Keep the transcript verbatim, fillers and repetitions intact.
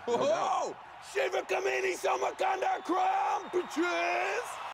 No doubt. Oh! Shiva Kamini Samakanda Crown, bitches!